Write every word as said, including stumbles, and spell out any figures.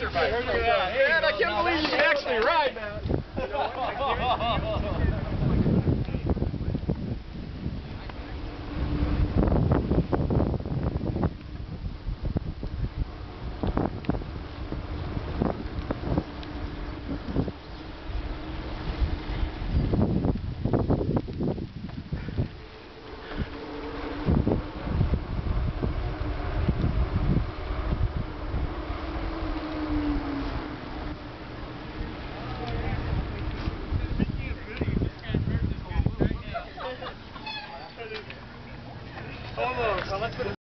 racer bike. Man, I can't believe you can actually ride.